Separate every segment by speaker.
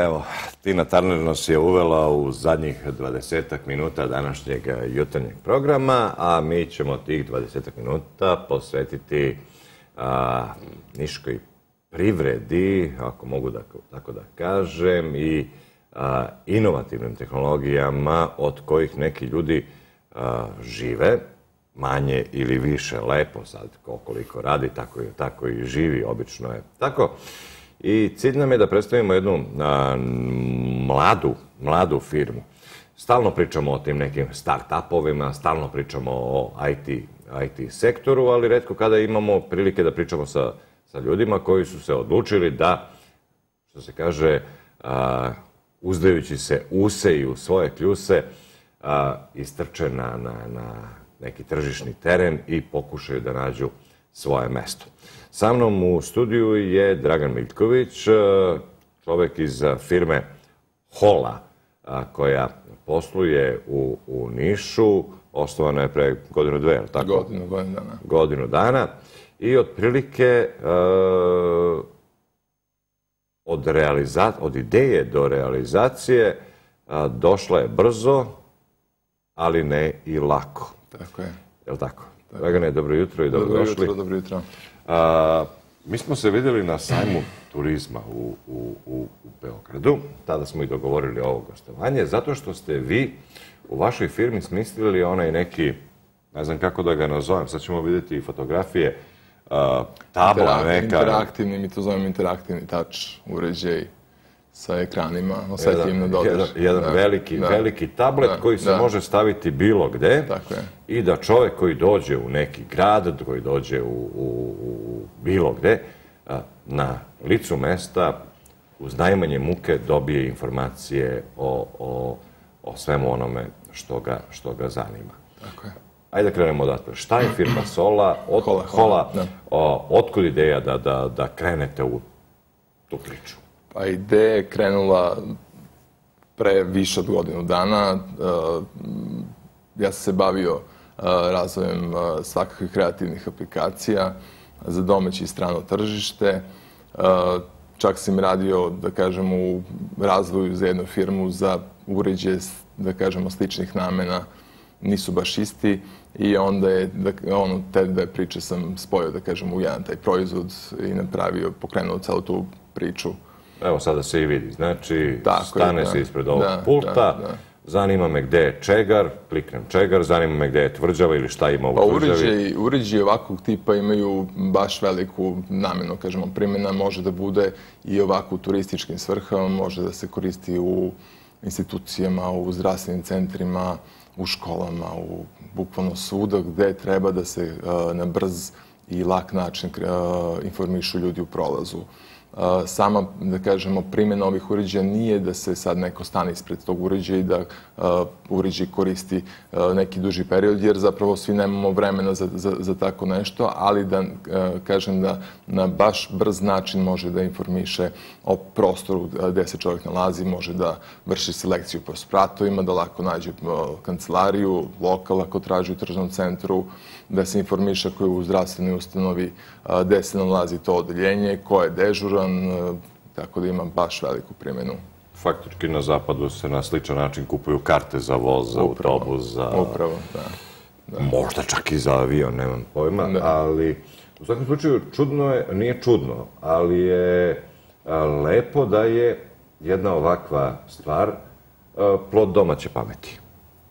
Speaker 1: Evo, Tina Turner nas je uvela u zadnjih 20 minuta današnjeg jutarnjeg programa, a mi ćemo tih 20 minuta posvetiti niškoj privredi, ako mogu tako da kažem, i inovativnim tehnologijama od kojih neki ljudi žive, manje ili više lepo, sad koliko radi, tako i živi, obično je tako. I cilj nam je da predstavimo jednu mladu firmu. Stalno pričamo o tim nekim start-upovima, stalno pričamo o IT sektoru, ali retko kada imamo prilike da pričamo sa ljudima koji su se odlučili da, što se kaže, uzdajući se use i u svoje kljuse, istrče na neki tržišni teren i pokušaju da nađu svoje mesto. Sa mnom u studiju je Dragan Miljković, čovek iz firme Hola, koja posluje u Nišu. Osnovana je pre godinu, dve, je li tako? Godinu dana. I otprilike od ideje do realizacije došla je brzo, ali ne i lako.
Speaker 2: Tako je.
Speaker 1: Je li tako? Dragane, dobro jutro i dobrodošli.
Speaker 2: Dobro jutro.
Speaker 1: Mi smo se vidjeli na sajmu turizma u Beogradu. Tada smo i dogovorili ovo gostovanje, zato što ste vi u vašoj firmi smislili onaj neki, ne znam kako da ga nazovem, sad ćemo vidjeti i fotografije, tabla neka.
Speaker 2: Interaktivni, mi to zovemo interaktivni touch uređaj sa ekranima, osetljivim na dodir.
Speaker 1: Jedan veliki tablet koji se može staviti bilo gde i da čovjek koji dođe u neki grad, koji dođe u bilo gde, na licu mesta, uz najmanje muke dobije informacije o svemu onome što ga zanima.
Speaker 2: Tako je.
Speaker 1: Ajde da krenemo odatle. Šta je firma Hola? Otkud ideja da krenete u tu priču?
Speaker 2: Pa ideja je krenula pre više od godinu dana. Ja sam se bavio razvojem svakakvih kreativnih aplikacija za domaće i strano tržište. Čak sam radio, da kažem, u razvoju za jednu firmu za uređaje, da kažemo, sličnih namena. Nisu baš isti i onda je, te dve priče sam spojio, da kažem, u jedan taj proizvod i pokrenuo celu tu priču.
Speaker 1: Evo sada se i vidi, znači stane se ispred ovog pulta, zanima me gde je čegar, kliknem čegar, zanima me gde je tvrđava ili šta ima u tvrđavi.
Speaker 2: Uređaji ovakvog tipa imaju baš veliku namenu, kažemo, primjena može da bude i ovako u turističkim svrhama, može da se koristi u institucijama, u zdravstvenim centrima, u školama, bukvalno svuda gde treba da se na brz i lak način informišu ljudi u prolazu. Sama, da kažemo, primjena ovih uređaja nije da se sad neko stane ispred tog uređaja i da uređaj koristi neki duži period, jer zapravo svi nemamo vremena za tako nešto, ali da kažem da na baš brz način može da informiše o prostoru gde se čovjek nalazi, može da vrši selekciju po spratovima, da lako nađe kancelariju, lokal ako traži u tržnom centru, da se informiše ko je u zdravstvenoj ustanovi, gde se nalazi to odeljenje, ko je dežuran, tako da ima baš veliku primjenu.
Speaker 1: Faktički na zapadu se na sličan način kupuju karte za voz, za autobus, za...
Speaker 2: Upravo, da.
Speaker 1: Možda čak i za avion, nemam pojma, ali u svakom slučaju čudno je, nije čudno, ali je lepo da je jedna ovakva stvar plod domaće pameti.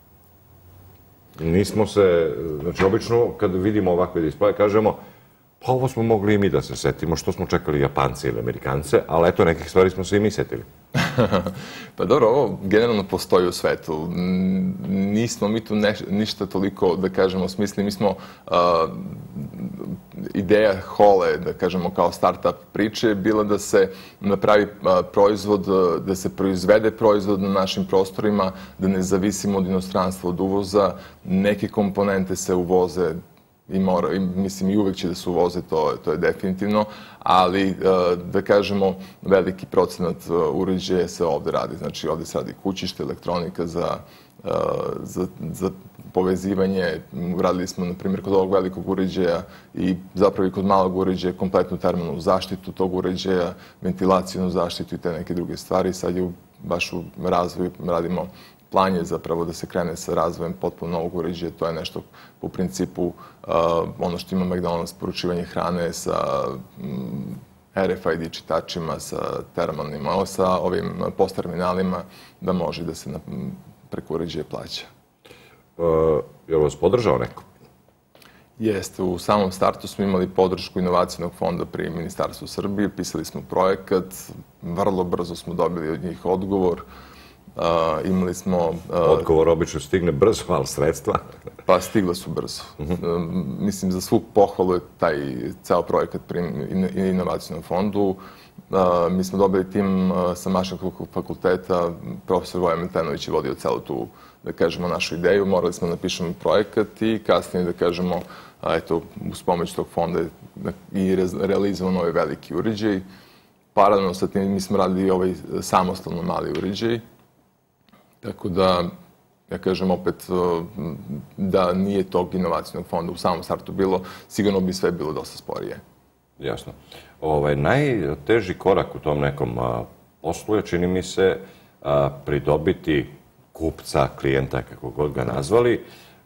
Speaker 1: Nismo se, znači obično kad vidimo ovakve displeje kažemo pa ovo smo mogli i mi da se setimo, što smo čekali Japance ili Amerikance, ali eto nekih stvari smo se i mi setili.
Speaker 2: Pa dobro, ovo generalno postoji u svetu. Nismo mi tu ništa toliko, da kažemo, smislili. Mi smo ideja Hole, da kažemo, kao start-up priče, bila da se napravi proizvod, da se proizvede proizvod na našim prostorima, da ne zavisimo od inostranstva, od uvoza. Neke komponente se uvoze mislim i uvek će da se uvoze, to je definitivno, ali da kažemo veliki procenat uređaja se ovde radi. Znači ovde se radi kućište, elektronika za povezivanje, radili smo, na primjer, kod ovog velikog uređaja i zapravo i kod malog uređaja kompletnu termalnu zaštitu tog uređaja, ventilacijnu zaštitu i te neke druge stvari. Sad je baš u razvoju, radimo plan je zapravo da se krene sa razvojem potpuno novog uređaja. To je nešto po principu ono što ima McDonald's, poručivanje hrane sa RFID čitačima, sa termalnim, sa ovim POS terminalima, da može da se preko uređaja plaća.
Speaker 1: Je li vas podržao neko?
Speaker 2: Jeste, u samom startu smo imali podršku Inovacijnog fonda pri Ministarstvu Srbije, pisali smo projekat, vrlo brzo smo dobili od njih odgovor. Imali smo...
Speaker 1: Odgovor obično stigne brzo, ali sredstva?
Speaker 2: Pa stigla su brzo. Mislim, za svu pohvalu je taj ceo projekat pri Inovacijnom fondu. Mi smo dobili tim sa Mašinskog fakulteta, profesor Voja Miltenović je vodio celu tu, da kažemo, našu ideju. Morali smo da napišemo projekat i kasnije da kažemo, eto, uz pomoć tog fonda i realizovan ovaj veliki uređaj. Paralelno sa tim mi smo radili i ovaj samostalno mali uređaj. Tako da, ja kažem opet, da nije tog inovacijnog fonda u samom startu bilo, sigurno bi sve bilo dosta sporije.
Speaker 1: Jasno. Najteži korak u tom nekom poslu je, čini mi se, pridobiti kupca, klijenta, kako god ga nazvali,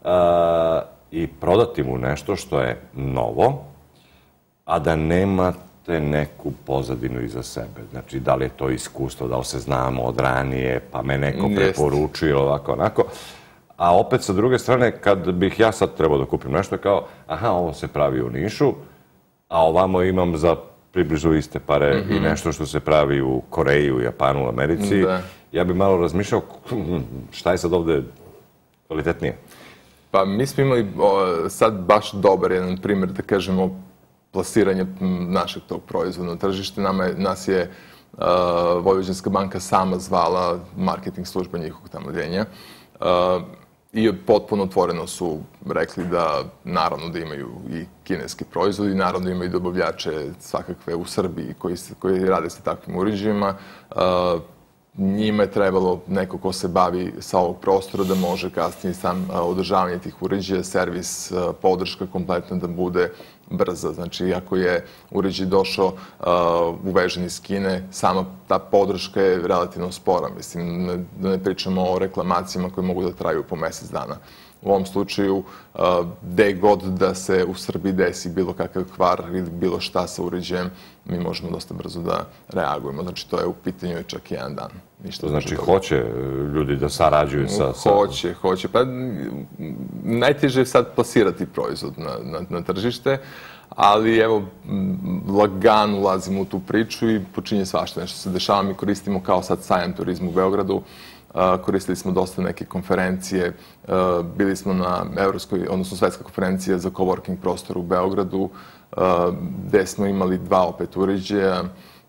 Speaker 1: i prodati mu nešto što je novo, a da nemate neku pozadinu iza sebe. Znači, da li je to iskustvo, da li se znamo od ranije, pa me neko preporučio, ovako, onako. A opet, sa druge strane, kad bih ja sad trebao da kupim nešto, kao, aha, ovo se pravi u Nišu, a ovamo imam za približu iste pare i nešto što se pravi u Koreji, u Japanu, u Americi, ja bih malo razmišljao šta je sad ovde kvalitetnije.
Speaker 2: Pa mi smo imali sad baš dobar jedan primjer, da kažemo, plasiranje našeg tog proizvoda na tržište. Nas je Vojvođanska banka sama zvala, marketing služba njihovog tamo odeljenja, i potpuno otvoreno su rekli da naravno da imaju i kineski proizvodi, naravno da imaju i dobavljače svakakve u Srbiji koji rade sa takvim uređajima. Njima je trebalo neko ko se bavi sa ovog prostora da može kasnije sam održavanje tih uređaja, servis, podrška kompletna da bude brza. Znači, ako je uređaj došao uvežen iz Kine, sama ta podrška je relativno spora. Mislim, da ne pričamo o reklamacijama koje mogu da traju po mesec dana. U ovom slučaju, gde god da se u Srbiji desi bilo kakav kvar ili bilo šta sa uređajem, mi možemo dosta brzo da reagujemo. Znači, to je u pitanju čak i jedan dan.
Speaker 1: Znači, hoće ljudi da sarađuju sa...
Speaker 2: Hoće. Pa najteže je sad plasirati proizvod na tržište, ali evo, lagano ulazimo u tu priču i počinje svašta. Nešto se dešava, mi koristimo kao sad sajam turizmu u Beogradu, koristili smo dosta neke konferencije, bili smo na evropskoj, odnosno svetska konferencija za coworking prostor u Beogradu, gde smo imali 2 opet uređaja.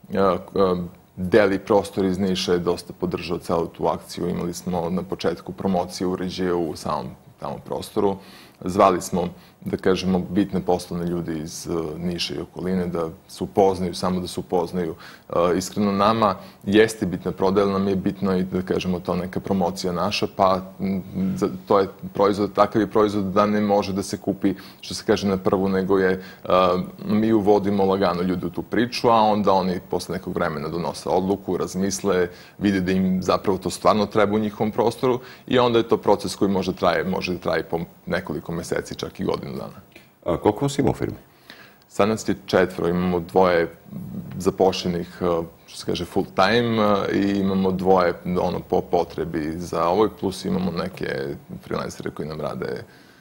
Speaker 2: Deli prostor iz Niša je dosta podržao celu tu akciju. Imali smo na početku promociju uređaja u samom tamo prostoru. Zvali smo, da kažemo, bitne poslovne ljudi iz Niša i okoline da se upoznaju, samo da se upoznaju. Iskreno, nama jeste bitna prodaja, nam je bitno i, da kažemo, to neka promocija naša, pa to je proizvod, takav je proizvod da ne može da se kupi, što se kaže, na prvu, nego je, mi uvodimo lagano ljudi u tu priču, a onda oni posle nekog vremena donose odluku, razmisle, vide da im zapravo to stvarno treba u njihovom prostoru i onda je to proces koji može da traje po nekoliko meseci, čak i godinu dana.
Speaker 1: A koliko vas ima u firmi?
Speaker 2: Sad nas je 4, imamo 2 zapošljenih, što se kaže, full time i imamo 2 po potrebi za ovoj, plus imamo neke freelancere koji nam rade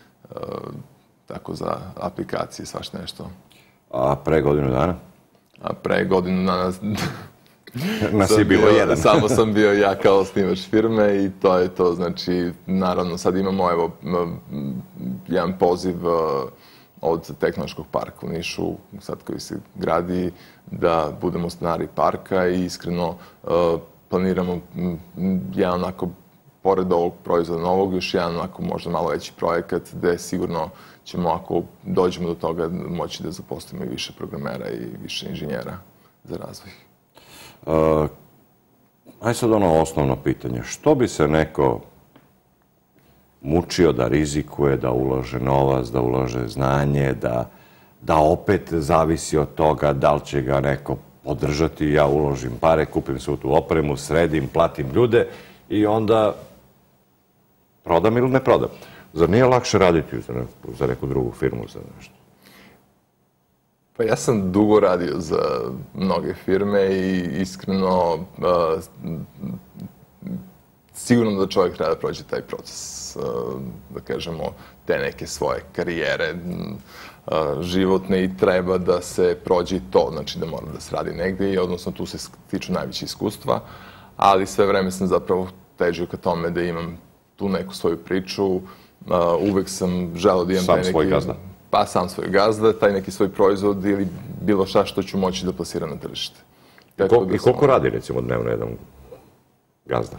Speaker 2: tako za aplikacije, svašta nešto.
Speaker 1: A pre godinu dana?
Speaker 2: A pre godinu dana...
Speaker 1: Nas je bilo jedan.
Speaker 2: Samo sam bio ja kao osnivač firme i to je to. Znači, naravno, sad imamo, evo, jedan poziv od Tehnološkog parka u Nišu, sad koji se gradi, da budemo stanari parka i iskreno planiramo jedan onako, pored ovog proizvoda novog, još jedan onako možda malo veći projekat gde sigurno ćemo, ako dođemo do toga, moći da zaposlimo i više programera i više inženjera za razvoj.
Speaker 1: Ajde sad ono osnovno pitanje. Što bi se neko mučio da rizikuje, da ulože novac, da ulože znanje, da opet zavisi od toga da li će ga neko podržati. Ja uložim pare, kupim svu tu opremu, sredim, platim ljude i onda prodam ili ne prodam. Zar nije lakše raditi za neku drugu firmu, za nešto?
Speaker 2: Pa ja sam dugo radio za mnoge firme i iskreno sigurno da čovjek treba da prođe taj proces, da kažemo, te neke svoje karijere životne i treba da se prođe to, znači da mora da se radi negdje i odnosno tu se stiču najveće iskustva, ali sve vreme sam zapravo težio ka tome da imam tu neku svoju priču, uvek sam želeo da imam taj neki...
Speaker 1: Sam svoj gazda?
Speaker 2: Pa sam svoj gazda, taj neki svoj proizvod ili bilo šta što ću moći da plasiram na tržište.
Speaker 1: I koliko radi, recimo, dnevno jedan gazda?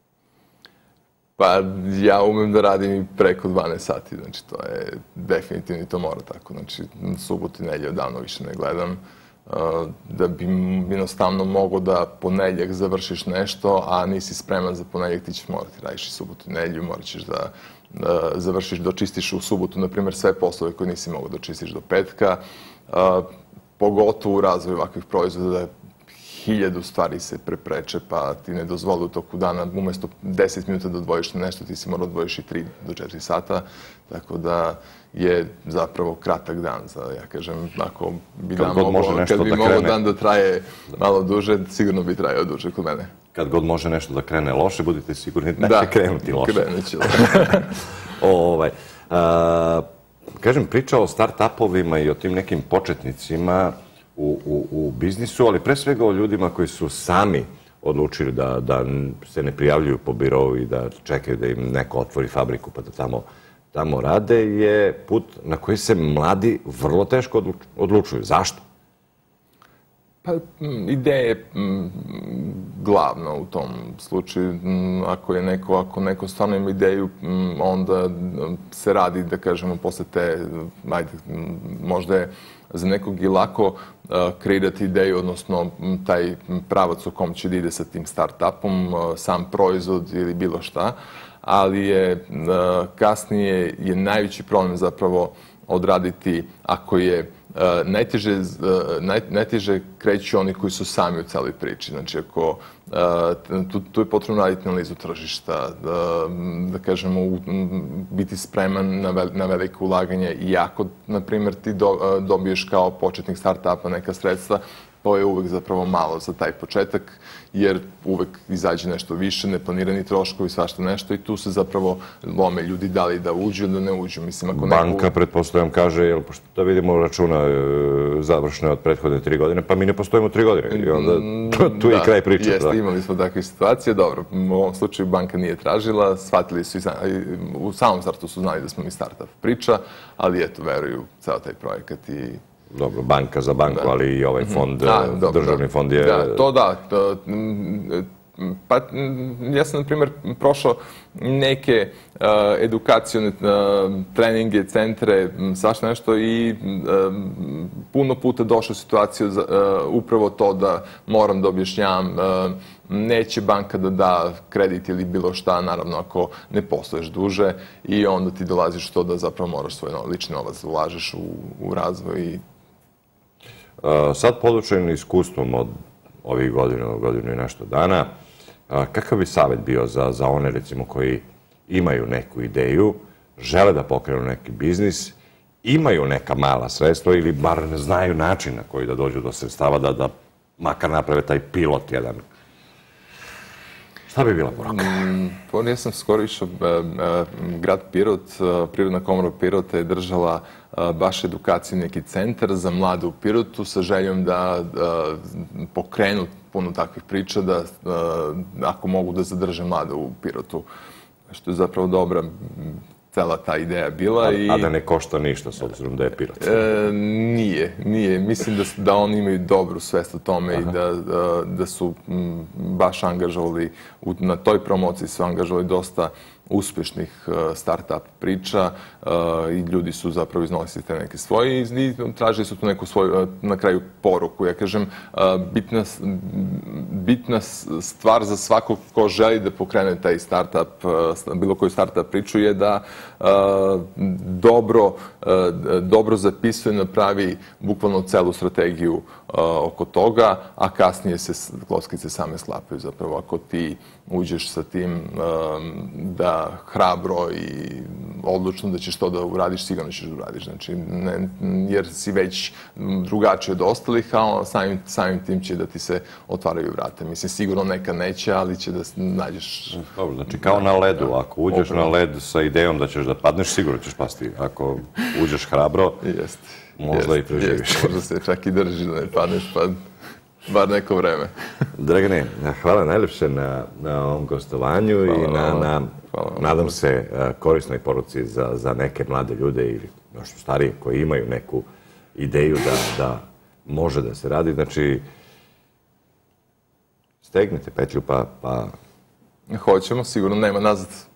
Speaker 2: Pa ja umem da radim i preko 12 sati, znači to je definitivno i to mora tako. Znači, subotu i nedjelju odavno više ne gledam. Da bi jednostavno mogo da ponedjeljak završiš nešto, a nisi spreman za ponedjeljak, ti ćeš morati radiš i subotu i nedjelju, morat ćeš da završiš, dočistiš u subotu, na primjer, sve poslove koje nisi mogao da čistiš do petka. Pogotovo u razvoju ovakvih proizvoda da 1000 stvari se prepreče, pa ti ne dozvoli u toku dana, umjesto 10 minuta da odvojiš na nešto, ti si mora odvojiš i 3 do 4 sata, tako da je zapravo kratak dan za, ja kažem, ako bi dan mogao dan da traje malo duže, sigurno bi trajao duže kod mene.
Speaker 1: Kad god može nešto da krene loše, budite sigurni da će krenuti loše.
Speaker 2: Da, krenut će.
Speaker 1: Kažem, priča o start-upovima i o tim nekim početnicima u biznisu, ali pre svega o ljudima koji su sami odlučili da se ne prijavljuju po birovu i da čekaju da im neko otvori fabriku pa da tamo rade, je put na koji se mladi vrlo teško odlučuju. Zašto?
Speaker 2: Pa ideja je glavna u tom slučaju. Ako neko stvarno ima ideju, onda se radi, da kažemo, posle te, možda je za nekog i lako kreirati ideju, odnosno taj pravac u kom će da ide sa tim start-upom, sam proizvod ili bilo šta, ali je kasnije je najveći problem zapravo odraditi ako je najteže kreću oni koji su sami u celoj priči. Znači, ako tu je potrebno raditi analizu tržišta, da kažemo, biti spreman na veliko ulaganje i ako, na primjer, ti dobiješ kao početnik start-upa neka sredstva, to je uvek zapravo malo za taj početak, jer uvek izađe nešto više, neplanirani troškovi, svašta nešto i tu se zapravo lome ljudi da li da uđu ili da ne uđu.
Speaker 1: Banka, pretpostavljam, kaže, pošto da vidimo računa završne od prethodne 3 godine, pa mi ne postojimo 3 godine i onda tu je kraj priče.
Speaker 2: Jeste, imali smo takve situacije, dobro, u ovom slučaju banka nije tražila, shvatili su, u samom startu su znali da smo mi startup priča, ali eto, veruju u ceo taj projekat i...
Speaker 1: Dobro, banka za banku, ali i ovaj fond, državni fond je...
Speaker 2: Da, to da. Pa ja sam, na primjer, prošao neke edukacione treninge, centre, svašta nešto i puno puta došao u situaciju upravo to da moram da objašnjavam neće banka da da kredit ili bilo šta, naravno ako ne posluješ duže i onda ti dolaziš to da zapravo moraš svoj lični novac da ulažeš u razvoj i...
Speaker 1: Sad podučen iskustvom od ovih godinu i nešto dana, kakav bi savjet bio za one, recimo, koji imaju neku ideju, žele da pokrenu neki biznis, imaju neka mala sredstva ili bar ne znaju način na koji da dođu do sredstava da makar naprave taj pilot jedan? Šta bi bila poruka?
Speaker 2: Ja sam skoro išao, grad Pirot, Prirodna komora Pirota je držala baš edukaciju, neki centar za mlade u Pirotu sa željom da pokrenu puno takvih priča, da ako mogu da zadrže mlade u Pirotu, što je zapravo dobra cela ta ideja bila.
Speaker 1: A da ne košta ništa s obzirom da je Pirot?
Speaker 2: Nije. Mislim da oni imaju dobru svest o tome i da su baš angažovali, na toj promociji su angažovali dosta uspešnih start-up priča i ljudi su zapravo iznosili te neke svoje i tražili su tu neku svoju, na kraju, poruku. Ja kažem, bitna stvar za svakog ko želi da pokrene taj start-up, bilo koju start-up priču, je da dobro zapisuje, napravi bukvalno celu strategiju oko toga, a kasnije se kockice same sklapaju. Zapravo, ako ti uđeš sa tim da hrabro i odlučno da ćeš to da uradiš, sigurno ćeš da uradiš. Znači, jer si već drugačiji od ostalih, a samim tim će da ti se otvaraju vrate. Mislim, sigurno nekad neće, ali će da nađeš...
Speaker 1: Dobro, znači kao na ledu. Ako uđeš na led sa idejom da ćeš da padneš, sigurno ćeš pasti. Ako uđeš hrabro, možda i preživiš.
Speaker 2: Možda se čak i drži da ne padneš, pa bar neko vreme.
Speaker 1: Dragane, hvala najlepše na ovom gostovanju i nadam se korisnoj poruci za neke mlade ljude ili nešto starije koji imaju neku ideju da može da se radi. Znači, stegnite petlju pa...
Speaker 2: Hoćemo, sigurno nema nazad.